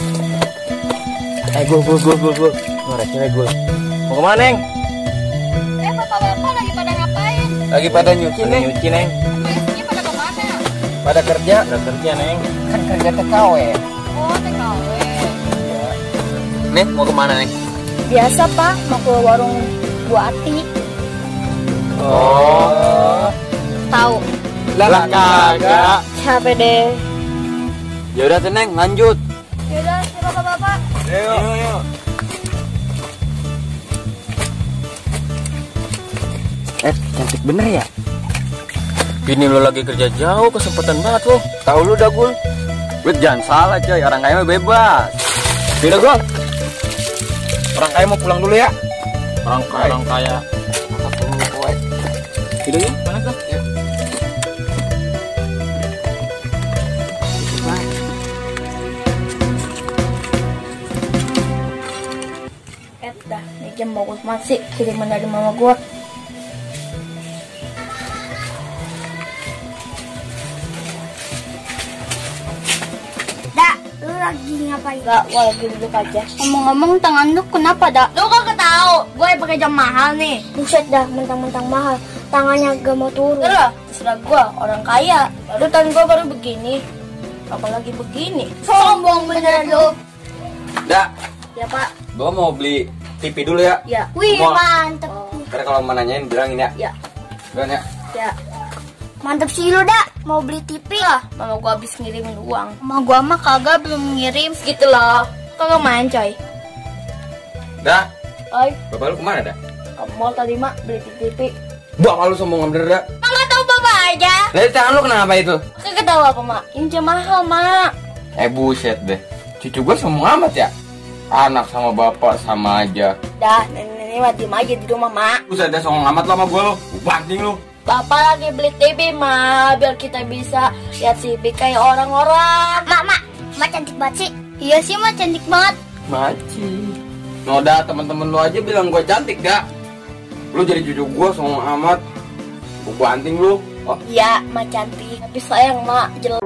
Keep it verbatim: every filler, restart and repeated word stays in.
Eh, gul, gul, gul, gul, gul. Ngorek cewek gul. Mau kemana, Neng? Eh, bapak-bapak lagi pada ngapain? Lagi pada nyuci, Neng. Nyuci, Neng. Biasanya pada kemana? Pada kerja. Pada kerja, Neng. Kan kerja T K W. Oh, T K W. Neng, mau kemana, Neng? Biasa, Pak. Mau ke warung Bu Ati. Oh. Tahu. Lah kagak. Capek deh. Ya udah, Neng, lanjut. Yaudah, ya bapak-bapak. Ayo, ayo. Eh, cantik bener ya? Bini lo lagi kerja jauh, kesempatan banget lo. Tahu lu dah, Gul. Wait, jangan salah, coy. Orang kaya mah bebas. Tidak, Gul. Orang kaya mau pulang dulu ya. Orang kaya, orang kaya. Tidak ya? Mana tuh? Ya. Eh, dah. Ini jam bagus masih. Kiriman dari mama gua. Dak, lu lagi ngapain? Gak, gua lagi duduk aja. Ngomong-ngomong, tangan lu kenapa, Dak? Lu kagak tahu, gue pakai jam mahal nih. Buset dah, mentang-mentang mahal. Tangannya gak mau turun. Terus, terserah gua, orang kaya. Baru tangan gua baru begini. Apalagi begini. Sombong bener lu. Dak, Ya, Pak. gua mau beli T V dulu ya. Ya. Wih, Mau. mantep. Karena kalau mau nanyain bilangin ya. Ya. Bilang ya. Ya. Mantep sih lu, Dak. Mau beli T V lah. Mama gua habis ngirimin uang. Mama gua mah kagak belum ngirim gitu loh. Kagak main, coy. Dak, Oi, bapak lu kemana, Dak? ke mall tadi mak beli T V. Bapak lu sombong bener, Dak. Kagak tahu bapak aja. Dari tangan lu kenapa itu? Kagak tahu apa, Mak. Ini jam mahal, Mak. Eh, buset deh. Cucu gua sombong amat ya. Anak sama bapak sama aja. Dah, nenek mah diem aja di rumah, Mak. Buset deh, sombong amat lah sama gua lu. Banting lu. Bapak lagi beli T V, Mak, biar kita bisa lihat T V kayak orang-orang. Mak, Mak, Mak cantik banget sih. Iya sih, Mak cantik banget. Maci. Noda, temen-temen lu aja bilang gua cantik, Dak. Lu jadi cucu gua sombong amat. Gua banting lu. Oh, Iya, Mak cantik. Tapi sayang, Mak, jelek.